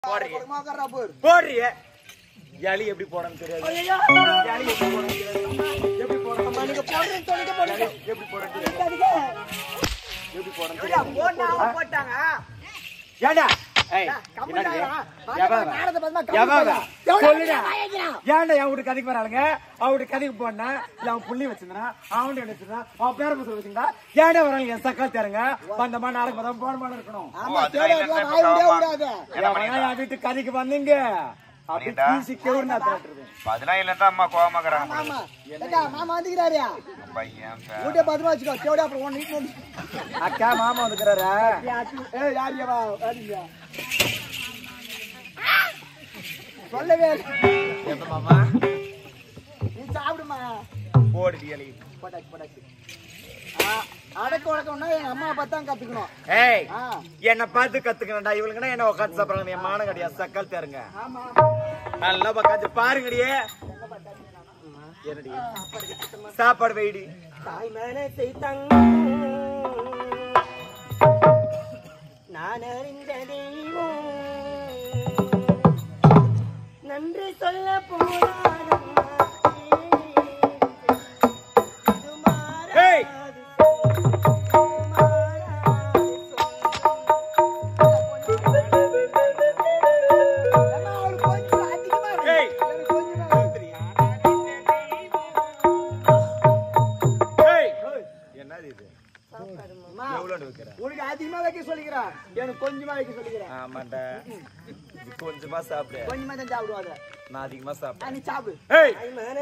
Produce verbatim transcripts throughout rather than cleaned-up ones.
போடுறிய யாலி எப்படி போடணும் தெரியாது. யாலி எப்படி போடணும் தெரியாது. எப்படி போடணும் நீங்க போடுறேன்னு சொல்லிட்டு போடுங்க. எப்படி போடணும் தெரியாது. எப்படி போடணும் தெரியாது. போட்டாங்க போட்டாங்க. ஏடா ஏய் என்னடா யாவா யாவா சொல்லுடா. ஏன்டா அவட கதைக்கு வராளுங்க. அவட கதைக்கு போனா இல்ல அவன் புள்ளி வச்சிருந்தா அவன் என்ன வச்சிருந்தா அவன் பேர பசங்க வச்சிருந்தா ஏன்டா வராங்க என் சக்கா தேருங்க பந்தமா நாளைக்கு பதம் போன மாதிரி இருக்கணும். ஆமா தேடலாம் வாய் விட கூடாது. என் வீட்டு கதைக்கு வந்தீங்க அப்படி கீசி கேவுறனா தேடுறது. பதினாயிரம் இல்ல அம்மா கோவமாக்கறாங்க. ஆமா ஏடா மாமா வந்துக்கிறாரியா பையன் ஊட்டே பதமா வச்சுக்கோ. கேவடா அப்புறம் ஒன் வீக் வந்து அக்கா மாமா வந்துக்கறாரா. ஏய் யாரியா வாடியா சொல்லவே எப்ப மாமா நீ சாப்பிடுமா போடுடி யாலி படாக் படாக். அடக்க உடக்கம்னா எங்க அம்மா பார்த்தா கத்துக்கணும். ஏய் என்ன பார்த்து கத்துக்கணும்டா. இவளுங்கனா என்ன உட்கார்ந்து சாப்பிடுறாங்க. என் மான கடியா சக்கல் தேருங்க. ஆமா நல்லா உட்கார்ந்து பாருங்கடியே. என்னடி சாப்பாடு வைடி. தாய் மனசை தங்க நான் அறிந்த தெய்வம் நன்றி சொல்ல போராடம்மா. ஏய் உனக்கு அதிகமா வைக்க சொல்லிக்கிறேன். எனக்கு கொஞ்சமா வைக்க சொல்லிக்கிறேன். ஆமாண்டா கொஞ்சமா சாப்பிடு. கொஞ்சமா தான் சாப்பிடுவாங்க. நான் அதிகமா சாப்பிடுறேன். நீ சாப்பிடு. ஏய்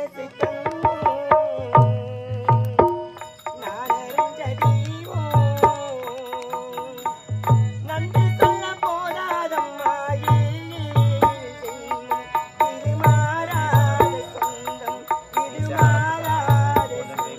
நன்றி சொல்ல போராதம்மா. இது மாறாத சொந்தம் இது மாறாத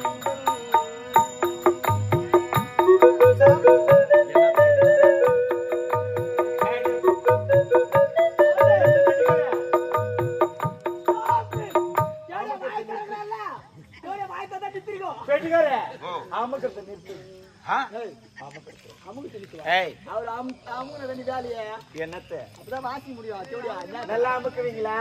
என்னத்த அப்பதான் வாசி முடியும். தேவடியா நல்லா அமுக்குவீங்களா.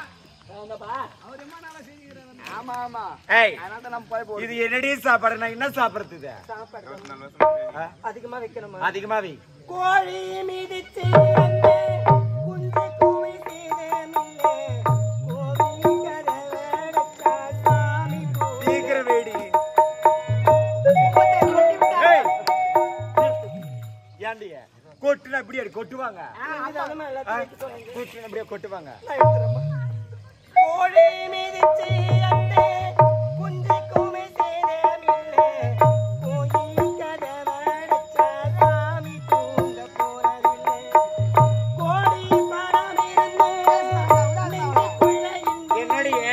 ஆமா ஆமா ஏய் அதனால நம்ம போய் போடுறோம். இது என்னடி சாப்பாடு. நான் என்ன சாப்பிடுறது இது. சாப்பாடு அதிகமா வைக்கணுமா. அதிகமா வை. கோழி மிதிச்சு குஞ்சு கூவி சீதமில்லே கோவி கரவடச்சா சாமி சீக்கிரம் வேடி. ஏய் ஏண்டிய கொட்டுனா இப்படி அடி கொட்டுவாங்க. ஆமா எல்லாத்தையும் சொல்லுங்க. கொட்டுனா இப்படியே கொட்டுவாங்க. கோழி மிதிச்சு அந்தே குஞ்சு கூவி சீதமில்லே கோழி கரவடச்சா சாமி தூங்க போறதில்லை கோழி பரம் இருந்து நெஞ்சுக்குள்ள என்னடியே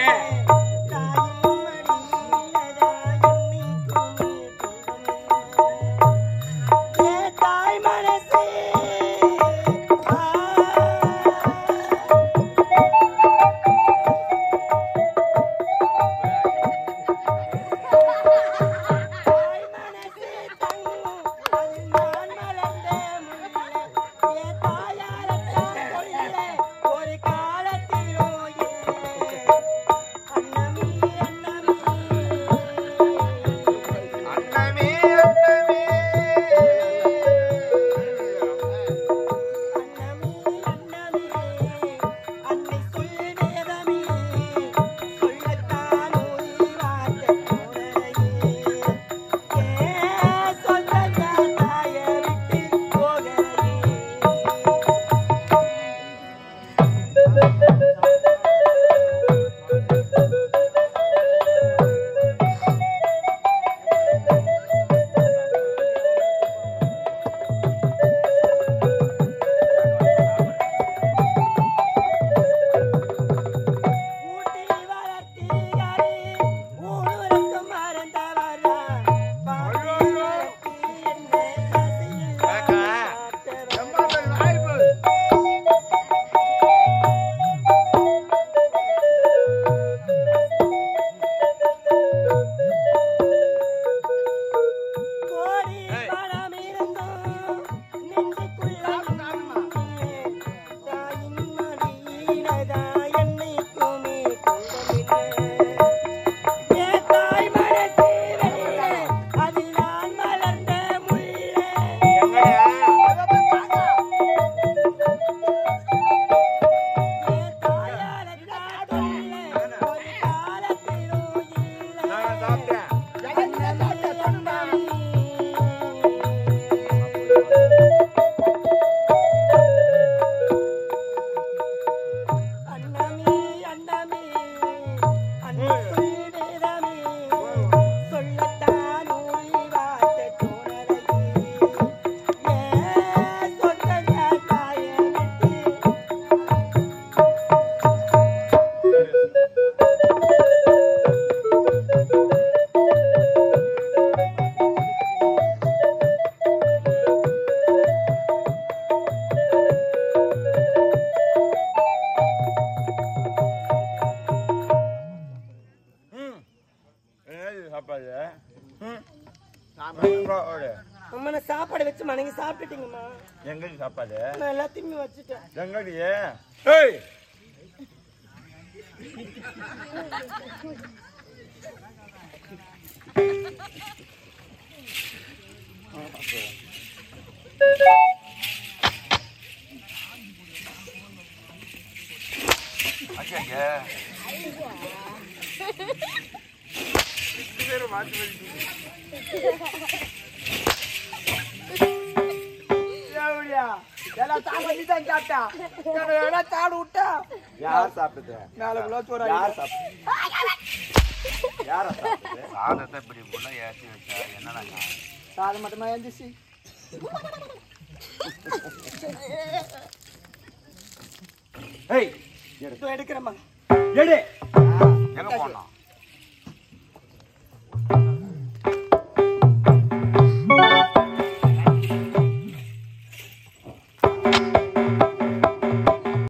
தாய் மனசே அம்மா நான் சாப்பாடு வச்சு மணங்கி சாப்பிட்டுட்டீங்கம்மா. எங்கடி சாப்பாடு? நான் எல்லாத்தையுமே வச்சுட்டேன். எங்கடி? ஏய் ஐயா வேற மாத்தி எல்லாம் சாப்பிட்டு தான் சாப்பிட்டா எல்லாம் சாடு விட்டா யார் சாப்பிட்டது? நாலு கிலோ சோறு யார் சாப்பிட்டது? யார சாப்பிட்டது? சாதத்தை இப்படி புள்ள ஏற்றி வச்சா என்னடா சாதம் மட்டுமா எழுந்துச்சு எடுக்கிறேம்மா. எடு எங்க போனோம்?